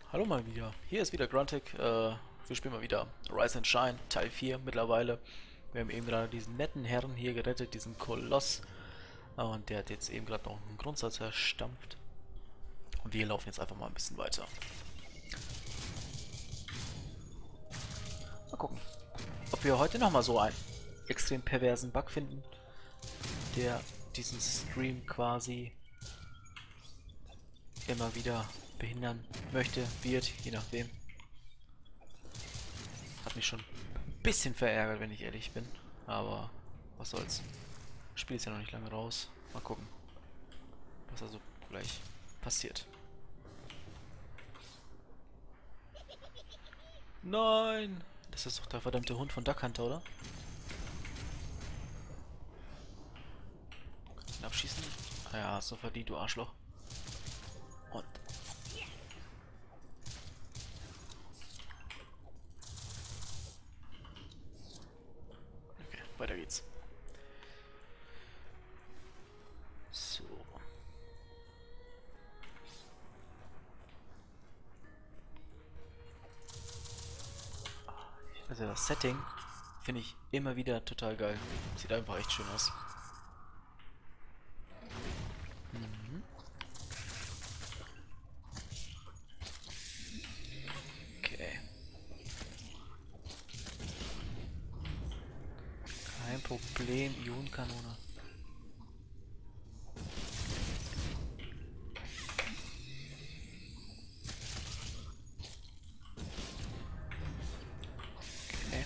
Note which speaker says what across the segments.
Speaker 1: Hallo mal wieder. Hier ist wieder Gruntic. Wir spielen mal wieder Rise and Shine, Teil 4 mittlerweile. Wir haben eben gerade diesen netten Herrn hier gerettet, diesen Koloss. Und der hat jetzt eben gerade noch einen Grundsatz zerstampft. Und wir laufen jetzt einfach mal ein bisschen weiter. Mal gucken, ob wir heute nochmal so einen extrem perversen Bug finden, der diesen Stream quasi immer wieder behindern möchte, wird, je nachdem. Hat mich schon ein bisschen verärgert, wenn ich ehrlich bin. Aber was soll's. Das Spiel ist ja noch nicht lange raus. Mal gucken, was also gleich passiert. Nein! Das ist doch der verdammte Hund von Duck Hunter, oder? Kannst du ihn abschießen? Ah ja, so verdient, du Arschloch. Und. Okay, weiter geht's. So. Also das Setting finde ich immer wieder total geil. Sieht einfach echt schön aus. Mhm. Okay. Kein Problem, Ionenkanone. Okay.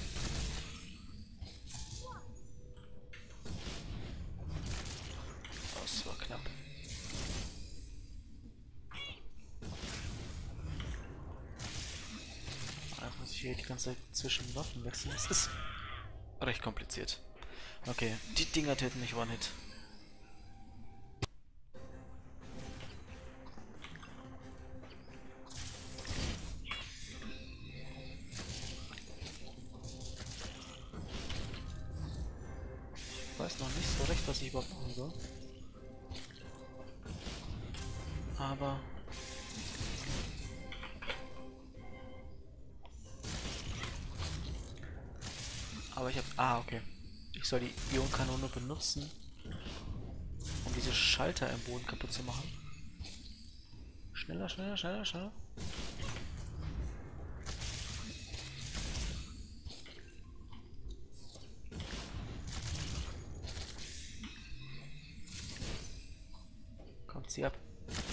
Speaker 1: Das war knapp. Jetzt muss ich hier die ganze Zeit zwischen Waffen wechseln. Das ist recht kompliziert. Okay, die Dinger töten mich One-Hit. Ich weiß noch nicht so recht, was ich überhaupt machen soll. Aber... ich hab... Ah, okay. Ich soll die Ionenkanone benutzen, um diese Schalter im Boden kaputt zu machen. Schneller, schneller, schneller, schneller. Kommt sie ab.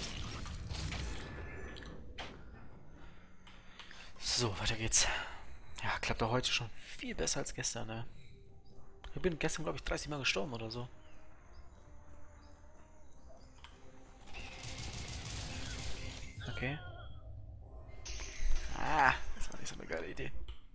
Speaker 1: So, weiter geht's. Ja, klappt auch heute schon viel besser als gestern, ne? Ich bin gestern, glaube ich, 30 Mal gestorben oder so. Okay. Ah, das war nicht so eine geile Idee.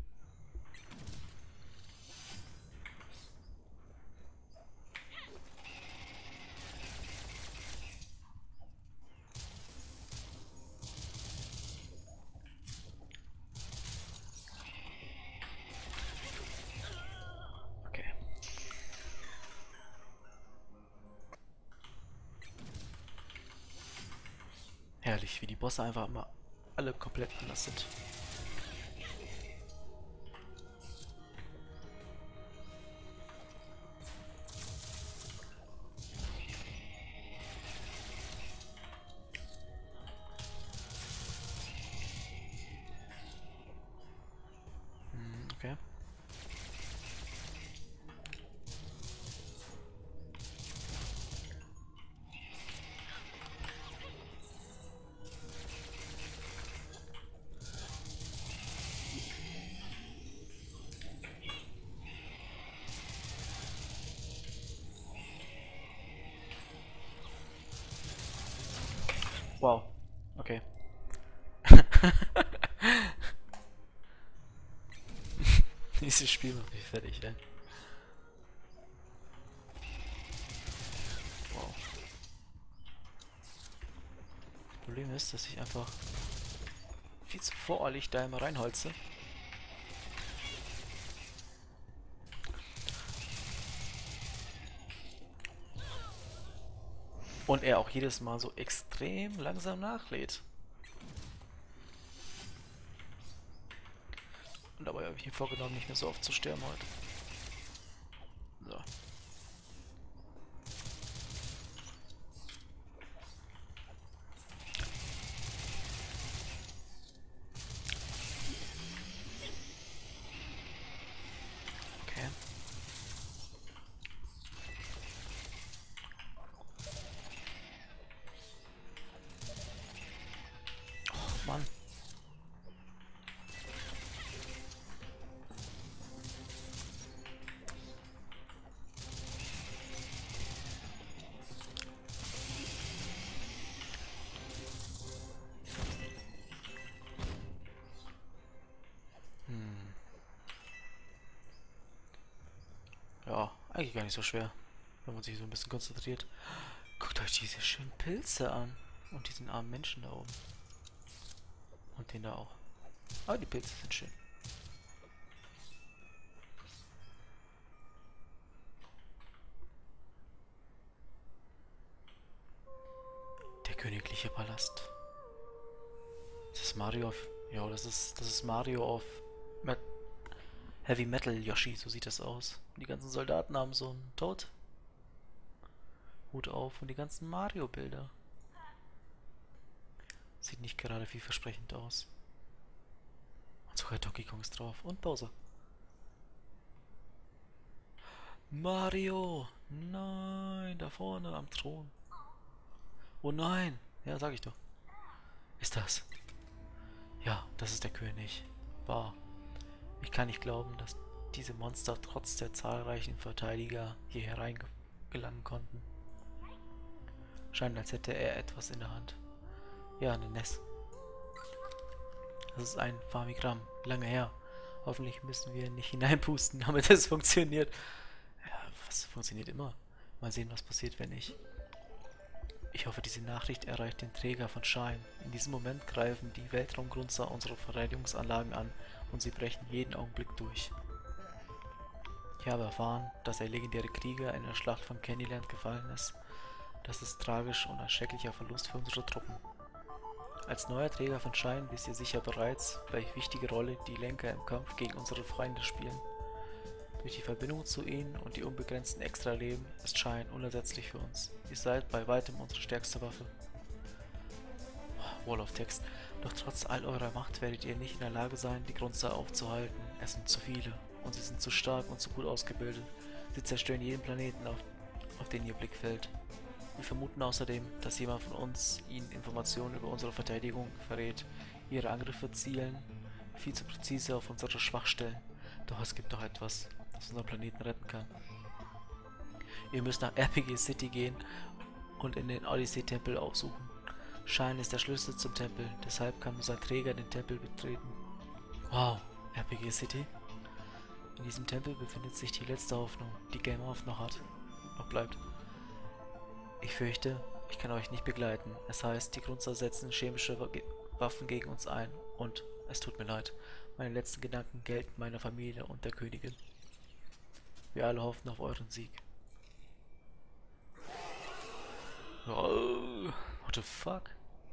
Speaker 1: Okay. Herrlich, wie die Bosse einfach immer alle komplett anders sind. Okay. Wow. Okay. Dieses Spiel macht mich fertig, ey. Wow. Das Problem ist, dass ich einfach viel zu voreilig da immer reinholze. Und er auch jedes Mal so extrem langsam nachlädt. Und dabei habe ich mir vorgenommen, nicht mehr so oft zu sterben heute. So. Okay. Oh Mann. Ja, eigentlich gar nicht so schwer, wenn man sich so ein bisschen konzentriert. Guckt euch diese schönen Pilze an. Und diesen armen Menschen da oben. Und den da auch. Aber die Pilze sind schön. Der königliche Palast. Das ist Mario auf... Ja, das ist Mario auf Heavy Metal Yoshi, so sieht das aus. Und die ganzen Soldaten haben so einen Toad. Hut auf und die ganzen Mario-Bilder. Sieht nicht gerade vielversprechend aus. Und sogar Donkey Kong ist drauf. Und Bowser. Mario! Nein, da vorne am Thron. Oh nein! Ja, sag ich doch. Ist das? Ja, das ist der König. Wahr. Ich kann nicht glauben, dass diese Monster trotz der zahlreichen Verteidiger hier hereingelangen konnten. Scheint, als hätte er etwas in der Hand. Ja, eine NES. Das ist ein Famigramm. Lange her. Hoffentlich müssen wir nicht hineinpusten, damit es funktioniert. Ja, was funktioniert immer. Mal sehen, was passiert, wenn nicht. Ich hoffe, diese Nachricht erreicht den Träger von Shine. In diesem Moment greifen die Weltraumgrunzer unsere Verteidigungsanlagen an und sie brechen jeden Augenblick durch. Ich habe erfahren, dass der legendäre Krieger in der Schlacht von Candyland gefallen ist. Das ist tragisch und ein schrecklicher Verlust für unsere Truppen. Als neuer Träger von Shine wisst ihr sicher bereits, welche wichtige Rolle die Lenker im Kampf gegen unsere Feinde spielen. Durch die Verbindung zu ihnen und die unbegrenzten Extraleben ist Shine unersetzlich für uns. Ihr seid bei weitem unsere stärkste Waffe. Wall of Text. Doch trotz all eurer Macht werdet ihr nicht in der Lage sein, die Grunzer aufzuhalten. Es sind zu viele und sie sind zu stark und zu gut ausgebildet. Sie zerstören jeden Planeten, auf den ihr Blick fällt. Wir vermuten außerdem, dass jemand von uns ihnen Informationen über unsere Verteidigung verrät. Ihre Angriffe zielen viel zu präzise auf unsere Schwachstellen. Doch es gibt noch etwas, das unseren Planeten retten kann. Ihr müsst nach RPG City gehen und in den Odyssey-Tempel aufsuchen. Shine ist der Schlüssel zum Tempel, deshalb kann nur sein Träger den Tempel betreten. Wow, RPG City? In diesem Tempel befindet sich die letzte Hoffnung, die Game Off noch bleibt. Ich fürchte, ich kann euch nicht begleiten. Es heißt, die Grunzer setzen chemische Waffen gegen uns ein. Und es tut mir leid. Meine letzten Gedanken gelten meiner Familie und der Königin. Wir alle hoffen auf euren Sieg. Oh, what the fuck?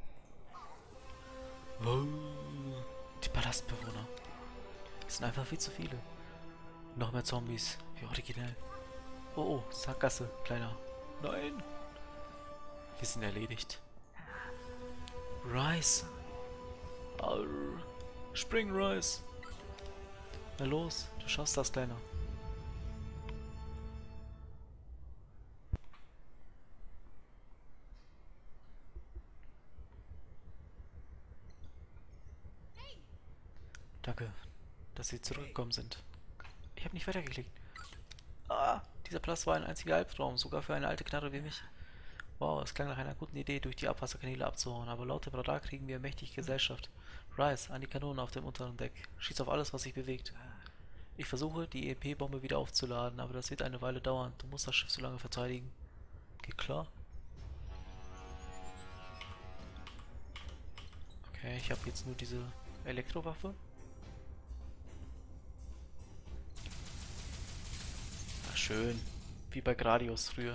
Speaker 1: Oh, die Palastbewohner. Es sind einfach viel zu viele. Noch mehr Zombies. Wie originell. Oh, Sackgasse, Kleiner. Nein. Wir sind erledigt. Rice. Arr. Spring, Rice. Na los, du schaffst das, Kleiner. Danke, dass Sie zurückgekommen sind. Ich habe nicht weitergeklickt. Ah, dieser Platz war ein einziger Albtraum, sogar für eine alte Knarre wie mich. Wow, es klang nach einer guten Idee, durch die Abwasserkanäle abzuhauen, aber laut dem Radar kriegen wir mächtig Gesellschaft. Rice, an die Kanonen auf dem unteren Deck. Schieß auf alles, was sich bewegt. Ich versuche, die EMP-Bombe wieder aufzuladen, aber das wird eine Weile dauern. Du musst das Schiff so lange verteidigen. Geht klar? Okay, ich habe jetzt nur diese Elektrowaffe. Ach, schön. Wie bei Gradius früher.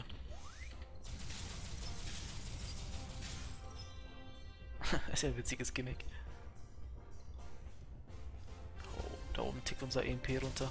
Speaker 1: Ist ja ein witziges Gimmick. Oh, Da oben tickt unser EMP runter.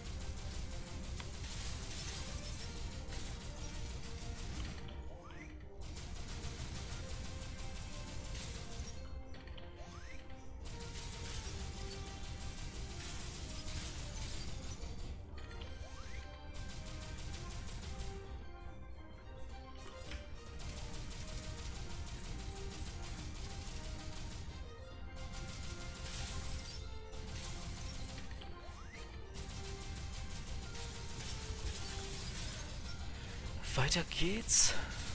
Speaker 1: Weiter geht's.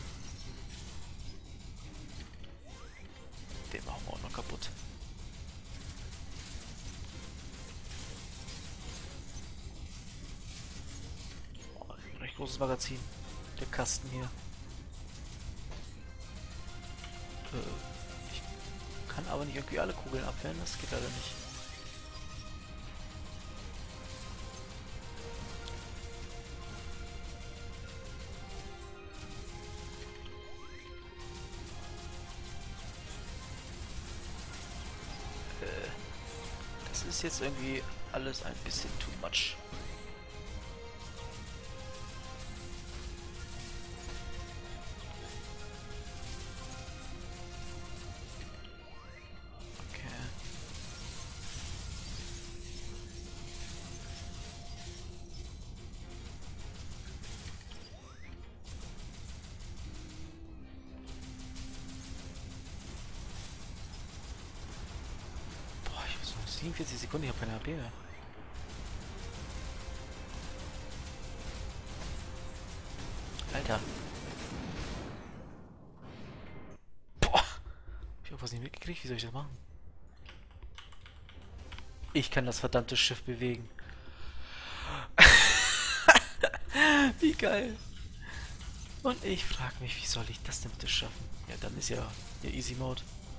Speaker 1: Den machen wir auch noch kaputt. Oh, ein recht großes Magazin. Der Kasten hier. Ich kann aber nicht irgendwie alle Kugeln abwehren, das geht leider nicht. Das ist jetzt irgendwie alles ein bisschen too much. Okay. Boah, ich muss noch 47 Sekunden, ich habe keine HP mehr. Alter. Boah. Ich hab was nicht mitgekriegt, wie soll ich das machen? Ich kann das verdammte Schiff bewegen. Wie geil. Und ich frage mich, wie soll ich das denn bitte schaffen? Ja, dann ist ja Easy Mode.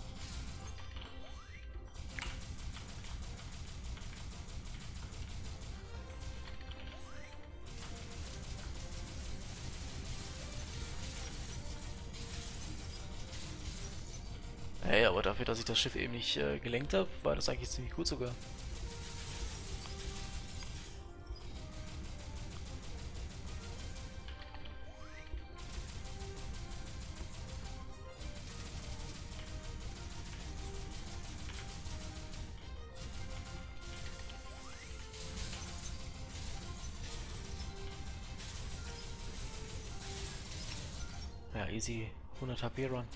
Speaker 1: Hey, aber dafür, dass ich das Schiff eben nicht gelenkt habe, war das eigentlich ziemlich gut sogar. Ja, easy 100 HP Run.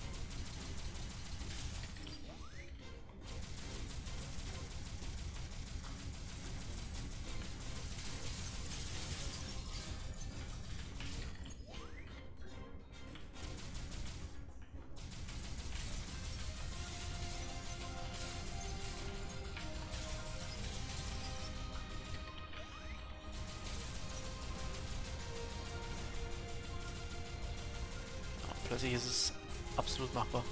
Speaker 1: Plötzlich ist es absolut machbar.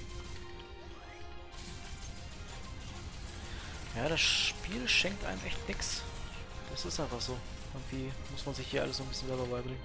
Speaker 1: Ja, das Spiel schenkt einem echt nix. Das ist einfach so. Irgendwie muss man sich hier alles so ein bisschen selber beibringen.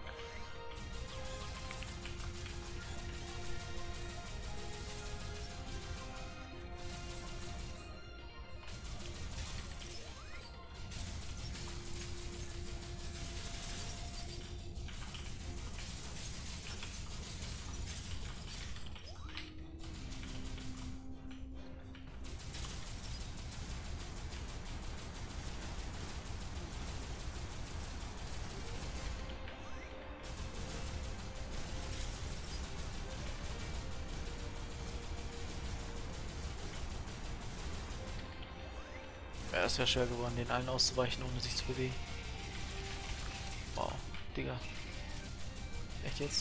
Speaker 1: Ja, es wäre schwer geworden, den allen auszuweichen, ohne sich zu bewegen. Wow, Digga. Echt jetzt?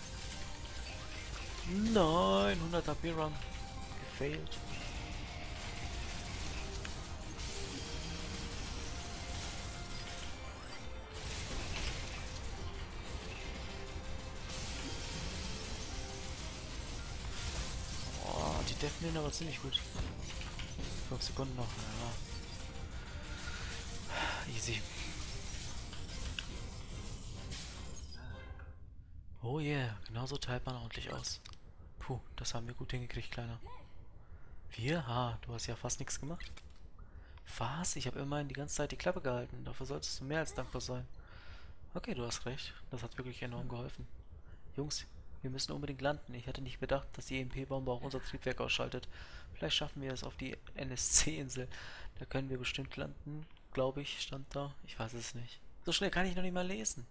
Speaker 1: Nein, 100 HP Run. Gefailt. Oh, die definieren aber ziemlich gut. 5 Sekunden noch, ja. Easy. Oh yeah, genauso teilt man ordentlich aus. Puh, das haben wir gut hingekriegt, Kleiner. Wir? Ha, du hast ja fast nichts gemacht. Was? Ich habe immerhin die ganze Zeit die Klappe gehalten. Dafür solltest du mehr als dankbar sein. Okay, du hast recht. Das hat wirklich enorm geholfen. Jungs, wir müssen unbedingt landen. Ich hatte nicht bedacht, dass die EMP-Bombe auch unser Triebwerk ausschaltet. Vielleicht schaffen wir es auf die NSC-Insel. Da können wir bestimmt landen, glaube ich, stand da. Ich weiß es nicht. So schnell kann ich noch nicht mal lesen.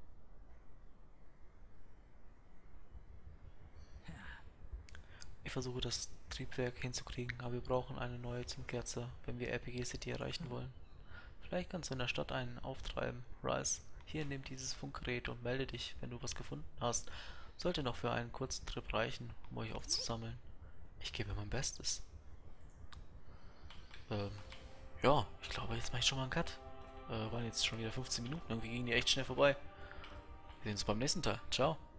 Speaker 1: Ich versuche das Triebwerk hinzukriegen, aber wir brauchen eine neue Zündkerze, wenn wir RPG City erreichen wollen. Vielleicht kannst du in der Stadt einen auftreiben. Rice, hier nimm dieses Funkgerät und melde dich, wenn du was gefunden hast. Sollte noch für einen kurzen Trip reichen, um euch aufzusammeln. Ich gebe mein Bestes. Ähm, ja, ich glaube, jetzt mache ich schon mal einen Cut. Waren jetzt schon wieder 15 Minuten, irgendwie gingen die echt schnell vorbei. Wir sehen uns beim nächsten Teil. Ciao.